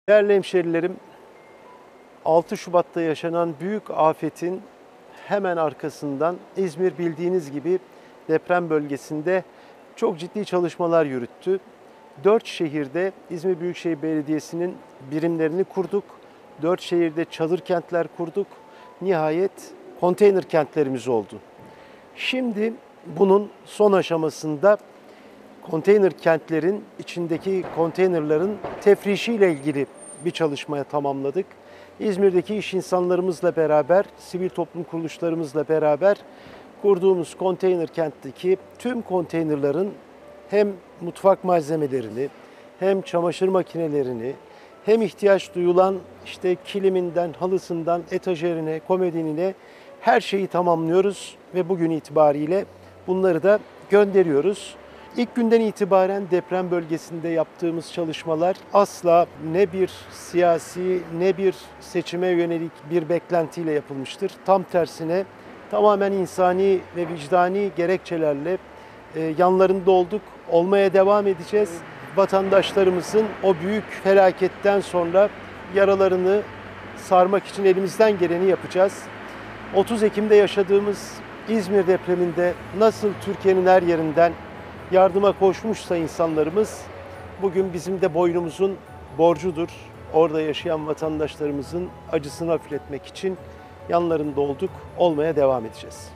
Değerli hemşerilerim, 6 Şubat'ta yaşanan büyük afetin hemen arkasından İzmir bildiğiniz gibi deprem bölgesinde çok ciddi çalışmalar yürüttü. 4 şehirde İzmir Büyükşehir Belediyesi'nin birimlerini kurduk. 4 şehirde çadır kentler kurduk. Nihayet konteyner kentlerimiz oldu. Şimdi bunun son aşamasında konteyner kentlerin içindeki konteynerların tefrişiyle ilgili bir çalışmaya tamamladık. İzmir'deki iş insanlarımızla beraber, sivil toplum kuruluşlarımızla beraber kurduğumuz konteyner kentteki tüm konteynerların hem mutfak malzemelerini, hem çamaşır makinelerini, hem ihtiyaç duyulan kiliminden, halısından, etajerine, komodinine her şeyi tamamlıyoruz ve bugün itibariyle bunları da gönderiyoruz. İlk günden itibaren deprem bölgesinde yaptığımız çalışmalar asla ne bir siyasi ne bir seçime yönelik bir beklentiyle yapılmıştır. Tam tersine tamamen insani ve vicdani gerekçelerle yanlarında olduk, olmaya devam edeceğiz. Vatandaşlarımızın o büyük felaketten sonra yaralarını sarmak için elimizden geleni yapacağız. 30 Ekim'de yaşadığımız İzmir depreminde nasıl Türkiye'nin her yerinden yardıma koşmuşsa insanlarımız, bugün bizim de boynumuzun borcudur. Orada yaşayan vatandaşlarımızın acısını hafifletmek için yanlarında olduk, olmaya devam edeceğiz.